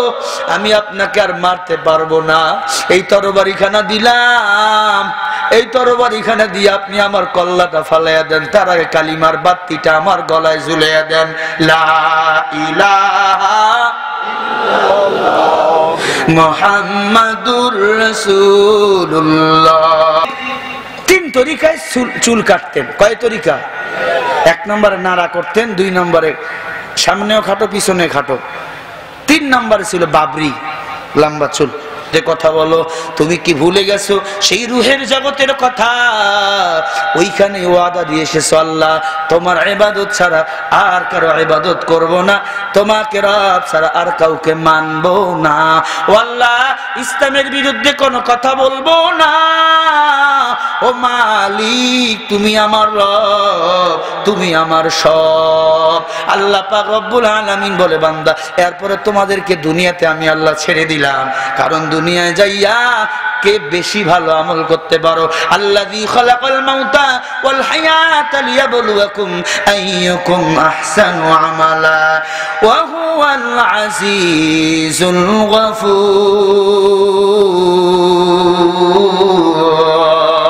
আমি আপনাকে আর মারতে পারবো না, এই তরবারিখানা দিলাম, এই তরবারিখানা দিয়ে আপনি আমার কল্লাটা ফালাইয়া দেন, তার আগে কালিমার বাতিটা আমার গলায় ঝুলাইয়া দেন। লা ইলাহা মুহাম্মাদুর রাসূলুল্লাহ। তিন তরিকায় চুল কাটতেন। কয় তরিকা? এক নম্বরে নাড়া করতেন, দুই নম্বরে সামনেও খাটো পিছনে খাটো, তিন নম্বরে ছিল বাবরি, লম্বা চুল। যে কথা বলো, তুমি কি ভুলে গেছো সেই রুহের জগতের কথা? ওইখানে ওয়াদা দিয়ে এসেছো, আল্লাহ তোমার ইবাদত ছাড়া আর কারো ইবাদত করব না, তোমাকে রব ছাড়া আর কাউকে মানবো না। ও আল্লাহ, ইসলামের বিরুদ্ধে কোনো কথা বলবো না। ও মালিক, তুমি আমার রব, তুমি আমার সব। আল্লাহ পাক রব্বুল আলামিন বলে, বান্দা এরপরে তোমাদেরকে দুনিয়াতে আমি আল্লাহ ছেড়ে দিলাম, কারণ দুনিয়ায় যাইয়া কে বেশি ভালো আমল করতে পারো। আল্লাযী খালাকাল মাউতা ওয়াল হায়াতা লিয়াবলুয়াকুম আইয়ুকুম আহসানু আমালা ওয়া হুয়াল আজিজুল গফুর।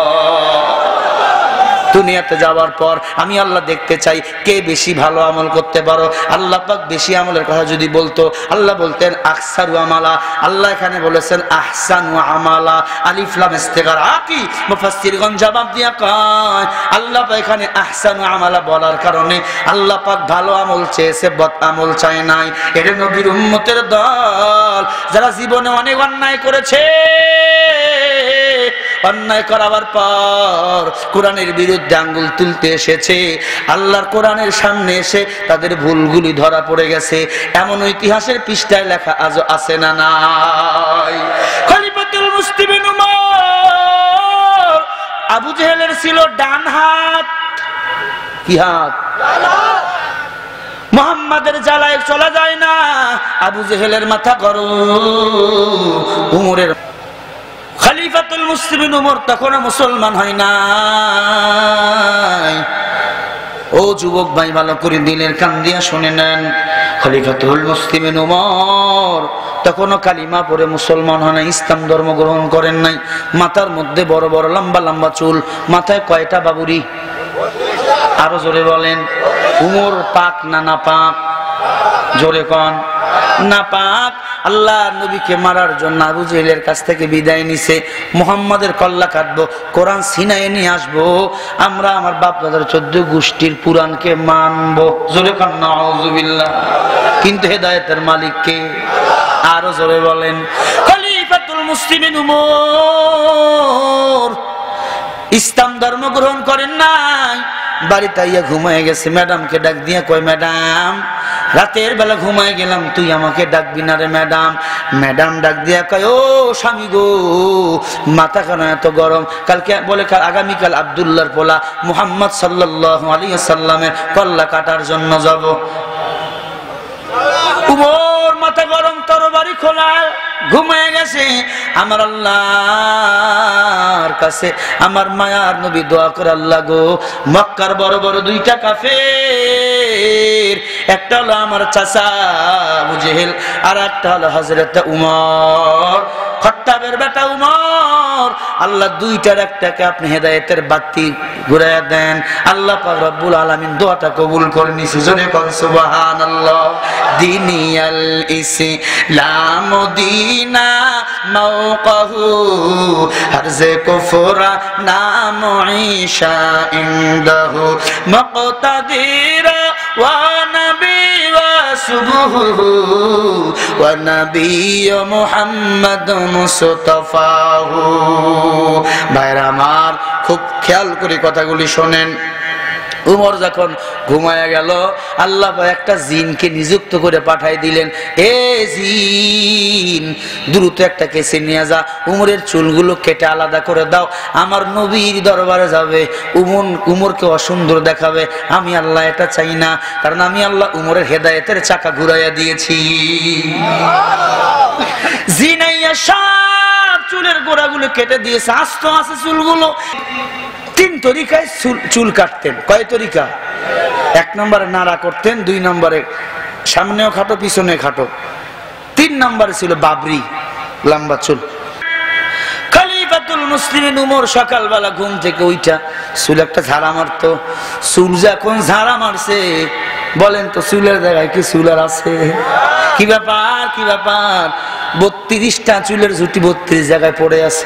দুনিয়াতে যাওয়ার পর আমি আল্লাহ দেখতে চাই কে বেশি ভালো আমল করতে পারো। আল্লাহ পাক বেশি আমলের কথা যদি বলতো, আল্লাহ বলতেন আকসারু আমালা। আল্লাহ এখানে বলেছেন আহসানু আমালা। আলিফ লাম ইস্তিগরা কি মুফাসসিরগণ জবাব দিয়া কয়, আল্লাহ পাক এখানে আহসানু আমালা বলার কারণে আল্লাহ পাক ভালো আমল চেয়েছে, বদ আমল চায় নাই। এটা নবীর উম্মতের দল যারা জীবনে অনেক অন্যায় করেছে, অন্যায় করার পর কোরআনের বিরুদ্ধে আঙ্গুল তুলতে এসেছে, আল্লাহর কোরআনের সামনে এসে তাদের ভুলগুলি ধরা পড়ে গেছে, এমন ইতিহাসের পৃষ্ঠায় লেখা আজও আছে না নাই? খলিফাতুল মুসলিমিন উমর, আবু জেহেলের ছিল ডান হাত। কি হাত? মুহাম্মাদের জ্বালায় চলা যায় না, আবু জেহেলের মাথা গরম। উমরের খলিফাতুল মুসলিমিন উমর তখনও মুসলমান হয় নাই। ও যুবক ভাই, ভালো করে দিলের কান দিয়া শুনে নেন, খলিফাতুল মুসলিমিন উমর তখনও কালিমা পড়ে মুসলমান হয় নাই, ইসলাম ধর্ম গ্রহণ করেন নাই। মাথার মধ্যে বড় বড় লম্বা লম্বা চুল, মাথায় কয়টা বাবুরি? আরো জোরে বলেন। উমর পাক না না পাক? জোরে কন। না পাক। আল্লাহ নবীকে মারার জন্য আবু জেহেলের কাছ থেকে বিদায় নিছে, মুহাম্মাদের কল্লা কাটবো, কোরআন সিনায় নিয়ে আসবো, আমরা আমার বাপ দাদার 14 গোষ্ঠীর পুরাণকে মানবো। জোরে কন নাউযুবিল্লাহ। কিন্তু হেদায়েতের মালিক কে? আরো জোরে বলেন। খলিফাতুল মুসলিমিন উমর ইসলাম ধর্ম গ্রহণ করেন নাই, বাড়িতে আইয়া ঘুমায় গেছে। ম্যাডামকে ডাক দিয়া কয়, ম্যাডাম রাতের বেলা ঘুমায় গেলাম, তুই আমাকে ডাকবি না রে ম্যাডাম? ম্যাডাম ডাক দিয়া কয়, ও স্বামী গো, মাথা কেন এত গরম? কালকে বলে আগামীকাল আব্দুল্লাহর পোলা মুহাম্মদ সাল্লাল্লাহু আলাইহি ওয়াসাল্লামের কল্লা কাটার জন্য যাব। উমর মাথা গরম, তরবারি খোলা, ঘুমায় গেছে। আমার আল্লাহর কাছে আমার মায়ার নবী দোয়া করে, আল্লাহ গো, মক্কার বড় বড় দুইটা কাফের, একটা হলো আমার চাচা আবু জেহেল, আর একটা হলো হযরত উমর, খাত্তাবের বেটা উমর, আল্লাহ দুইটার একটাকে আপনি হেদায়েতের বাতি ঘুরাইয়া দেন। আল্লাহ পাক রব্বুল আলামিন দোয়াটা কবুল করে নিছে। জোরে কোন সুবহানাল্লাহ। দিনিয়াল ইসলাম দিনা মাওকাহু হরজে কুফরা নাম ঈশা ইনদাহু মুকতাদিরা ওয়া নবী ওয়া সুবহু ওয়া নবী মুহাম্মদ মুস্তাফাহু। ভাইরা আমার, খুব খেয়াল করে কথাগুলি শোনেন। উমর যখন ঘুমায়া গেল, আল্লাহ একটা জিনকে নিযুক্ত করে পাঠাই দিলেন, এ জিন দ্রুত একটা কেসে নিয়ে যা, উমরের চুলগুলো কেটে আলাদা করে দাও, আমার নবীর দরবারে যাবে, উমরকে অসুন্দর দেখাবে। আমি আল্লাহ এটা চাই না, কারণ আমি আল্লাহ উমরের হেদায়েতের চাকা ঘুরাইয়া দিয়েছি। জিনাইয়া সব চুলের গোড়াগুলো কেটে দিয়েছে, আস্ত আছে চুলগুলো। তিন তরিকায় চুল কাটতেন। কয় তরিকা? এক নম্বরে নাড়া করতেন, দুই নম্বরে সামনেও খাটো পিছনে খাটো, তিন নম্বরে ছিল বাবরি, লম্বা চুল। খলিফাতুল মুসলিমিন উমর সকালবেলা ঘুম থেকে উইঠা চুল একটা ঝাড়া মারতো। চুল যখন ঝাড়া মারছে, বলেন তো চুলের জায়গায় কি চুল আর আছে? কি ব্যাপার, কি ব্যাপার? 32টা চুলের ঝুটি 32 জায়গায় পড়ে আছে।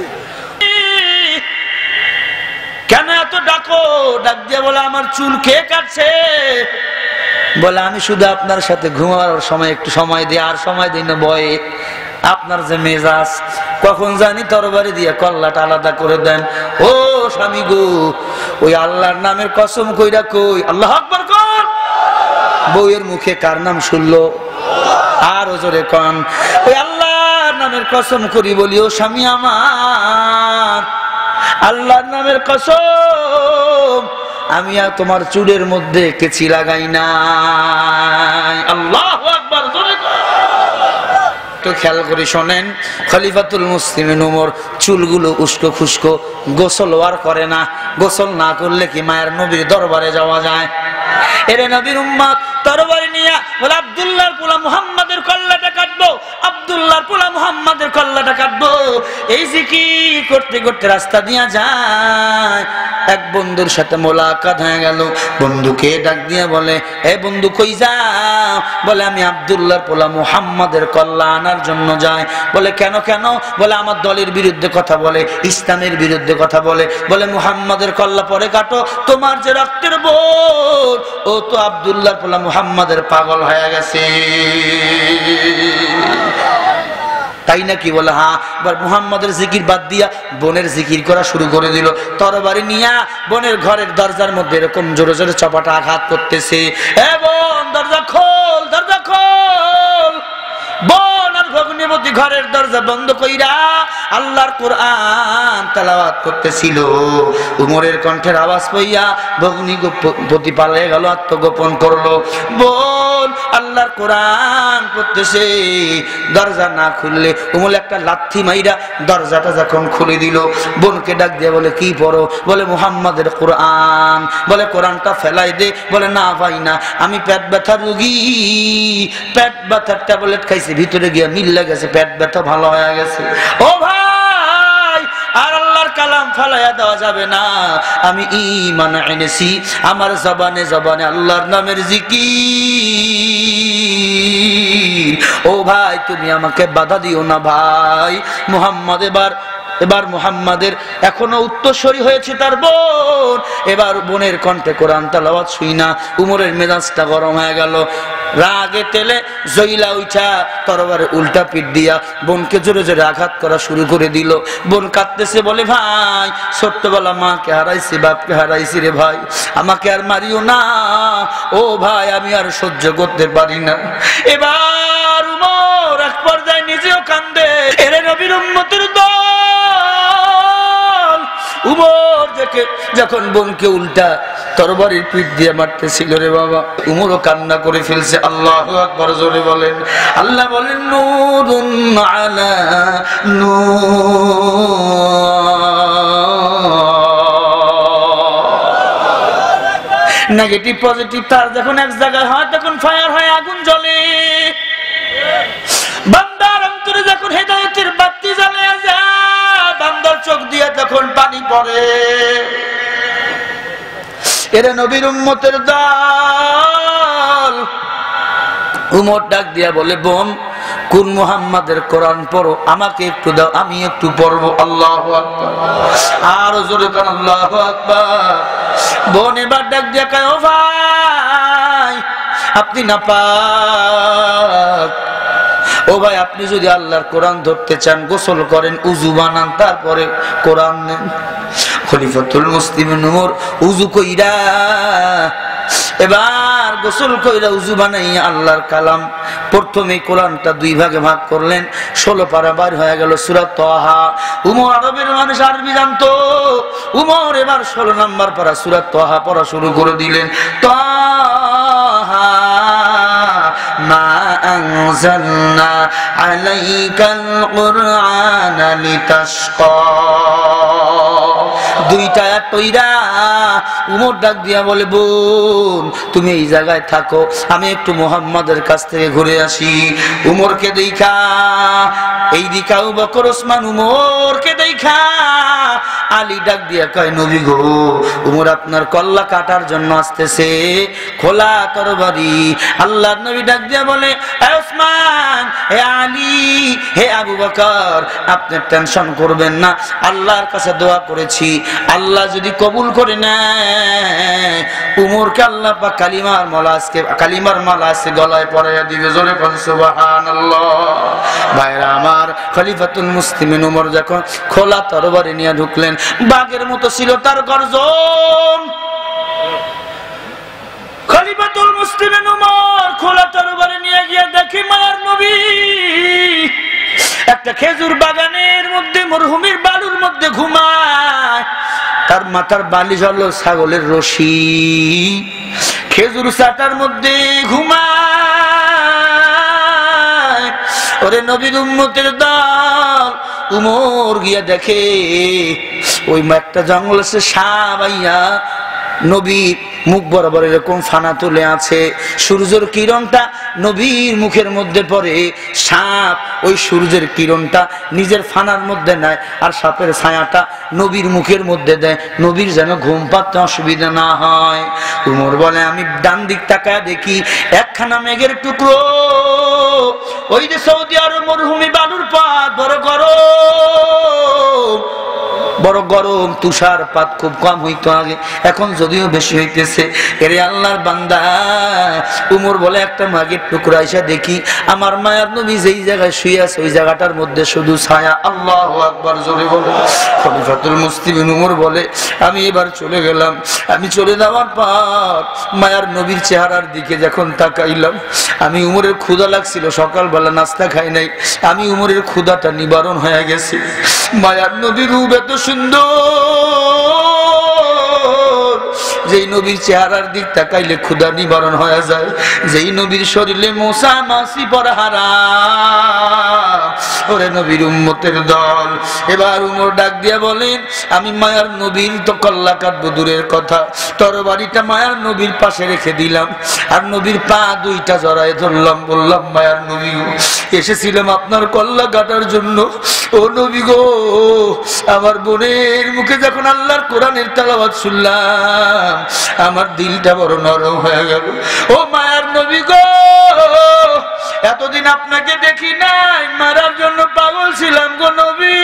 কেন এত ডাকো? ডাক দিয়ে বলে, আমার চুল কে কাটছে? বলে, আমি শুধু আপনার সাথে ঘুমানোর সময় একটু সময় দিই, আর সময় দিই না ভয়ে। আপনার যে মেজাজ, কখন জানি তরবারি দিয়ে কল্লাটা আলাদা করে দেন। ও স্বামী গো, ওই আল্লাহর নামের কসম কইরা কই, আল্লাহু আকবার কর। বউয়ের মুখে কার নাম শুনলো? আর জোরে কন, ওই আল্লাহর নামের কসম করি বলি, ও স্বামী আমার, আল্লাহর নামের কসম, আমি আর তোমার চুলের মধ্যে কেচি লাগাই নাই। আল্লাহু আকবার, জোরে কর। তো খেয়াল করে শোনেন, খলিফাতুল মুসলিমিন উমর চুলগুলো উস্কো খুস্কো, গোসল আর করে না। গোসল না করলে কি মায়ের নবীর দরবারে যাওয়া যায়? এরে নবীর উম্মত তরবারি নিয়ে বলে, আব্দুল্লাহর পোলা মুহাম্মাদের কল্লাটা কাটবো, আব্দুল্লাহর পোলা মুহাম্মাদের কল্লাটা কাটবো। এই জিকির করতে করতে রাস্তা দিয়া যায়, এক বন্ধুর সাথে মোলাকাত হয়ে গেল। বন্ধুকে ডাক দিয়ে বলে, এ বন্ধু কই যাও? বলে, আমি আব্দুল্লাহর পোলা মুহাম্মাদের কল্লা আনার জন্য যাই। বলে, কেন কেন? বলে, আমার দলের বিরুদ্ধে কথা বলে, ইসলামের বিরুদ্ধে কথা বলে। বলে, মুহাম্মাদের কল্লা পরে কাটো, তোমার যে রক্তের বোন, ও তো আব্দুল্লাহর পোলা মুহাম্মাদের পাগল হয়ে গেছে। তাই নাকি? বলে, হ্যাঁ। এবার মুহাম্মাদের জিকির বাদ দিয়া বোনের জিকির করা শুরু করে দিল। তরবারি নিয়া বোনের ঘরের দরজার মধ্যে এরকম জোরে জোরে চপাটা আঘাত করতেছে। এ বোন, দরজা খোল, দরজা খোল। বোন আর ভগ্নিপতি ঘরের দরজা বন্ধ কইরা আল্লাহর কোরআন তেলাওয়াত করতেছিল। উমরের কণ্ঠের আওয়াজ পাইয়া ভগ্নিপতি পালিয়ে গেল, আত্মগোপন করলো। বোন আল্লাহর কোরআন পড়তেছে, দরজা না খুললে উমর একটা লাথি মাইরা দরজাটা যখন খুলে দিল, বোনকে ডাক দিয়ে বলে, কি পড়ো? বলে, মুহাম্মাদের কোরআন। বলে, কোরআনটা ফেলাই দে। বলে, না ভাই না, আমি পেট ব্যথার রোগী, পেট ব্যথার ট্যাবলেট খাইছি, ভিতরে গিয়ে মিল্লা গেছে, পেট ব্যথা ভালো হয়ে গেছে। ও ভাই, আর আল্লাহর কালাম ফালাইয়া দেওয়া যাবে না। আমি ঈমান এনেছি, আমার জবানে জবানে আল্লাহর নামের জিকির। ও ভাই, তুমি আমাকে বাধা দিও না ভাই। মুহাম্মদ এবার মুহাম্মাদের এখনো উত্তরসূরি হয়েছে তার বোন। এবার বোনের কণ্ঠে কোরআন তেলাওয়াত শুই না উমরের মেজাজটা গরম হয়ে গেল। রাগে তেলে জইলা উঠা তরবারে উল্টা পিঠ দিয়া বোনকে জোরে জোরে আঘাত করা শুরু করে দিল। বোন কাঁদতেছে, বলে, ভাই ছোট্টবেলা মাকে হারাইছি, বাপকে হারাইছি রে ভাই, আমাকে আর মারিও না। ও ভাই, আমি আর সহ্য করতে পারি না। এবার উমর এক পর্যায়ে নিজেও কান্দে। এরে নবীর উম্মতের দল, উমর দেখে যখন বোনকে উল্টা তরবারির পিঠ দিয়ে মারতেছিল রে বাবা, উমরও কান্না করে ফেলছে। আল্লাহু আকবার, জোরে বলেন। আল্লাহ বলেন, নূরুন আলা নূর। নেগেটিভ পজিটিভ তার যখন এক জায়গায় হয়, তখন ফায়ার হয়, আগুন জ্বলে। বান্দার অন্তরে যখন হেদায়েতের বাতি জ্বলে যায়, বান্দার চোখ দিয়ে তখন পানি পড়ে। এরা নবীর উম্মতের দল। উমর ডাক দিয়া বলে, বোন কোন মুহাম্মাদের কোরআন পড়ো, আমাকে একটু দাও, আমি একটু পড়বো। আল্লাহু আকবার, আর জোরে কান আল্লাহু আকবার। বোন এবার ডাক দিয়া কয়, ও ভাই, আপনি নাপাক। ও ভাই, আপনি যদি আল্লাহর কোরআন ধরতে চান, গোসল করেন, উযু বানান, তারপরে কোরআন নেন। খলিফাতুল মুসলিমিন উমর উযু কইরা এবার গোসল কইরা উযু বানাইয়া আল্লাহর কালাম প্রথমে কোরআনটা দুই ভাগে ভাগ করলেন। 16 পারা বার হয়ে গেল সূরা তাহা। উমর আরবের মানুষ আরবি জানতো। উমর এবার 16 নম্বর পারা সূরা তাহা পড়া শুরু করে দিলেন। তাহা মা আনজালনা আলাইকাল কুরআনা লিতাশকা। দুইটা টইরা উমর ডাক দিয়া বলে, বোন তুমি এই জায়গায় থাকো, আমি একটু মুহাম্মাদের কাছ থেকে ঘুরে আসি। উমরকে দেখা এইদিকে আবু বকর ওসমান উমরকে দেখা আলী ডাক দিয়া কয়, নবী গো, উমর আপনার কল্লা কাটার জন্য আসতেছে, খোলা তরবারি। আল্লাহর নবী ডাক দিয়া বলে, হে ওসমান, হে আলী, হে আবু বকর, আপনি টেনশন করবেন না, আল্লাহর কাছে দোয়া করেছি, আল্লাহ যদি কবুল করে নেয় উমরকে আল্লাহ পাক কালিমার মালা আজকে গলায় পরাইয়া দিবে। জোরে বল সুবহানাল্লাহ। ভাইরা আমার, খলিফাতুল মুসলিমিন উমর যখন খোলা তরবারি নিয়ে ঢুকলেন, বাঘের মতো ছিল তার গর্জন। খলিফাতুল মুসলিমিন উমর খোলা তরবারি নিয়ে গিয়ে দেখি মায়ার নবী একটা খেজুর বাগানের মধ্যে মরুভূমির বালুর মধ্যে ঘুমায়। তার মাথার বালিশ হলো ছাগলের রশি, খেজুর চাটার মধ্যে ঘুমায়। ওরে নবীর উম্মতের দল, উমর গিয়া দেখে ওই একটা জঙ্গল আছে, সাপ আইয়া নবীর মুখ বরাবর এরকম ফানা তুলে আছে। সূর্যের কিরণটা নবীর মুখের মধ্যে পড়ে, সাপ ওই সূর্যের কিরণটা নিজের ফানার মধ্যে নেয় আর সাপের ছায়াটা নবীর মুখের মধ্যে দেয়, নবীর যেন ঘুম পাতে অসুবিধা না হয়। উমর বলে, আমি ডান দিক তাকায় দেখি একখানা মেঘের টুকরো, ওই যে সৌদি আরব মরুভূমি বালুর পাত, বড় গরম তুষারপাত খুব কম হইতো আগে, এখন যদিও বেশি হইতেছে। এরে আল্লাহর বান্দা, উমর বলে একটা মাগের টুকরা এসে দেখি আমার মায়ার নবী যেই জায়গায় শুয়ে আছে ওই জায়গাটার মধ্যে শুধু ছায়া। আল্লাহু আকবার, জোরে বলে। খলিফাতুল মুসলিমিন উমর বলে, আমি এবার চলে গেলাম। আমি চলে যাওয়ার পর মায়ার নবীর চেহারার দিকে যখন তাকাইলাম, আমি উমরের ক্ষুধা লাগছিল, সকালবেলা নাস্তা খাই নাই, আমি উমরের ক্ষুধাটা নিবারণ হয়ে গেছে। মায়ার নবীর রূপ এত সুন্দর, যেই নবীর চেহারার দিক তাকাইলে ক্ষুধা নিবারণ হয়ে যায়, যেই নবীর শরীরে মশা মাছি পড়া হারাম। ওরে নবীর উম্মতের দল, এবার উমর ডাক দিয়া বলেন, আমি মায়ার নবীর তো কল্লা কাটবো দূরের কথা, তরবারিটা মায়ার নবীর পাশে রেখে দিলাম আর নবীর পা দুইটা জড়ায় ধরলাম, বললাম, মায়ার নবী এসেছিলাম আপনার কল্লা কাটার জন্য। ও নবী গো, আমার বোনের মুখে যখন আল্লাহর কোরআনের তেলাওয়াত শুনলাম আমার দিলটা বড় নরম হয়ে গেল। ও মায়ার নবী গো, এতদিন আপনাকে দেখি নাই, মারার জন্য পাগল ছিলাম গো নবী।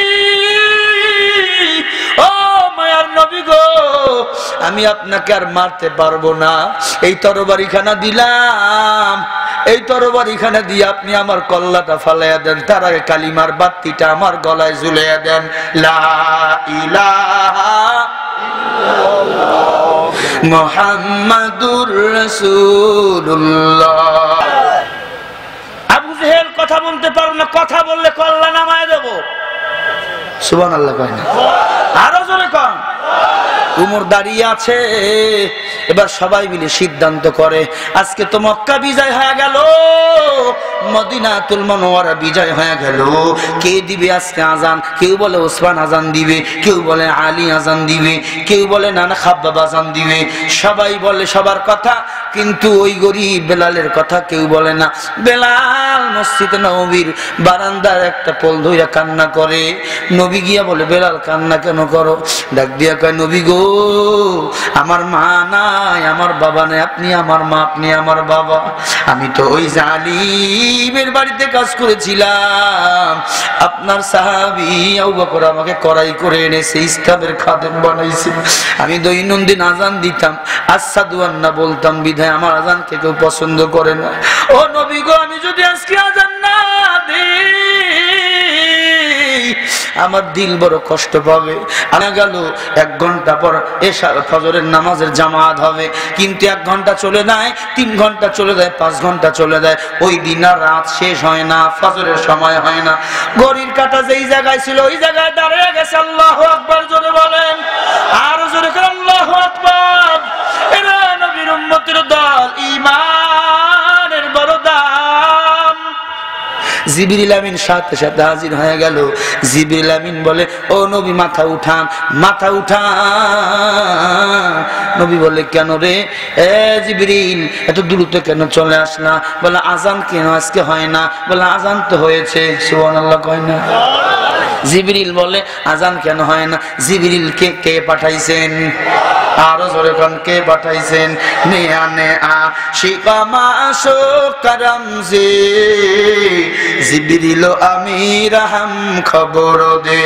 ও মায়ার নবী গো, আমি আপনাকে আর মারতে পারবো না, এই তরবারিখানা দিলাম, এই তরবারিখানা দিয়ে আপনি আমার কল্লাটা ফালাইয়া দেন, তার আগে কালিমার বাতিটা আমার গলায় ঝুলাইয়া দেন। লা ইলাহা ইল্লাল্লাহ মুহাম্মাদুর রাসূলুল্লাহ। আবু জেহেল কথা বলতে পারো না, কথা বললে কল্লা নামায় দেব। সুবহানাল্লাহ কয় না? আরো জোরে কন। উমর দাঁড়িয়ে আছে, এবার সবাই মিলে সিদ্ধান্ত করে, আজকে তো মক্কা বিজয় হয়ে গেল, মদিনাতুল মুনাওয়ারা বিজয় হয়ে গেল, কে দিবে আজকে আজান? কেউ বলে ওসমান আজান দিবে, কেউ বলে আলী আজান দিবে, কেউ বলে নানা খাব্বাব আজান দিবে, সবাই বলে সবার কথা, কিন্তু ওই গরিব বেলালের কথা কেউ বলে না। বেলাল মসজিদে নববীর বারান্দার একটা পোল ধইরা কান্না করে। নবী গিয়া বলে, বেলাল কান্না কেন করো? ডাক দিয়া কয়, নবী গো, আমার মা নাই, আমার বাবা নাই, আপনি আমার মা, আপনি আমার বাবা। আমি তো ওই জালিমের বাড়িতে কাজ করেছিলাম, আপনার সাহাবী আবু বকর আমাকে কড়াই করে এনেছে, ইসলামের খাদেম বানাইছে। আমি দৈনন্দিন আজান দিতাম, আশহাদু আন্না বলতাম, বিধায় আমার আজানকে কেউ পছন্দ করে না। ও নবী গো, আমি যদি আজকে আজান না দিই আমার দিল বড় কষ্ট পাবে। আনা গেল 1 ঘন্টা পর এশার ফজরের নামাজের জামাত হবে, কিন্তু 1 ঘন্টা চলে যায়, 3 ঘন্টা চলে যায়, 5 ঘন্টা চলে যায়, ওই দিন আর রাত শেষ হয় না, ফজরের সময় হয় না। ঘড়ির কাঁটা যেই জায়গায় ছিল ওই জায়গায় দাঁড়িয়ে গেছে। আল্লাহু আকবার, জোরে বলেন, আর জোরে করে আল্লাহু আকবার। এরা নবীর উম্মতের দল, ঈমানের বড় দাম। জিবরিল আমিন সাথে সাথে হাজির হয়ে গেল। জিবরিল আমিন বলে, ও নবী মাথা উঠান, মাথা উঠান। নবী বলে, কেন রে এ জিবরিল এত দ্রুত কেন চলে আসলা? বলে, আজান কেন আজকে হয় না? বলে, আজান তো হয়েছে। সুবহানাল্লাহ কয় না? জিবরিল বলে, আজান কেন হয় না? জিবরিল কে পাঠাইছেন? আরো জোরে কোন কে পাঠাইছেন? নেয়ানে আশিকামা শোকরম জে জিবরিল আমির হাম খবর দে।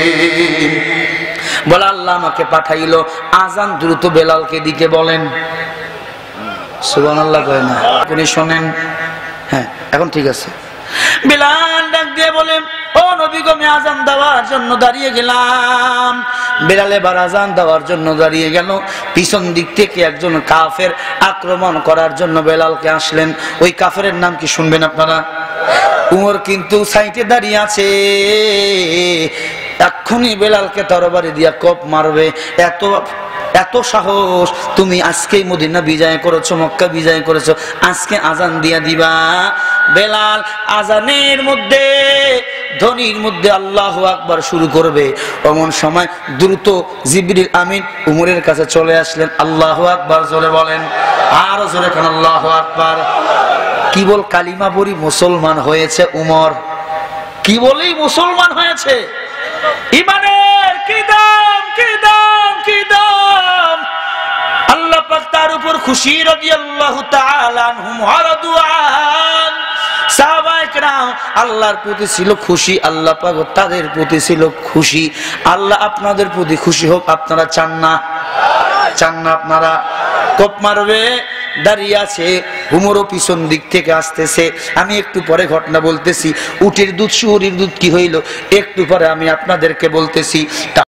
বলে, আল্লাহ আমাকে পাঠাইলো, আজান দ্রুত বেলালকে দিতে বলেন। সুবহানাল্লাহ কয় না? আপনি শুনেন? হ্যাঁ, এখন ঠিক আছে। বেলাল ডাক দিয়ে বলেন, ও নবী গো, আমি আজান দেওয়ার জন্য দাঁড়িয়ে গেলাম। বেলাল এবার আজান দেওয়ার জন্য দাঁড়িয়ে গেল। পিছন দিক থেকে একজন কাফের আক্রমণ করার জন্য বেলালকে আসলেন। ওই কাফেরের নাম কি শুনবেন আপনারা? উমর কিন্তু সাইডে দাঁড়িয়ে আছে, এক্ষুনি বেলালকে তরবারি দিয়া কোপ মারবে। এত সাহস! তুমি আজকেই মদিনা বিজয় করেছো, মক্কা বিজয় করেছো, আজকে আজান দিয়া দিবা? বেলাল আজানের মধ্যে, ধ্বনির মধ্যে আল্লাহু আকবার শুরু করবে, এমন সময় দ্রুত জিবরিল আমিন উমরের কাছে চলে আসলেন। আল্লাহু আকবার জোরে বলেন, আর জোরে কান আল্লাহু আকবার। কি বল কালিমা পড়ি মুসলমান হয়েছে উমর, কি বলেই মুসলমান হয়েছে। ইমানের কি দাম, কি দাম, কি দাম! আল্লাহ পাক তার উপর খুশি, রাদিয়াল্লাহু তাআলা আনহুম ওয়া রাদু আন। সাহাবায়ে কেরাম আল্লাহর প্রতি ছিল খুশি, আল্লাহ পাক তাদের প্রতি ছিল খুশি। আল্লাহ আপনাদের প্রতি খুশি হোক, আপনারা চান না? চান না আপনারা? কোপ মারবে, দাঁড়িয়ে আছে। উমরও পিছন দিক থেকে আসতেছে। আমি একটু পরে ঘটনা বলতেছি। উটের দুধ শুয়োরের দুধ কি হইল একটু পরে আমি আপনাদেরকে বলতেছি।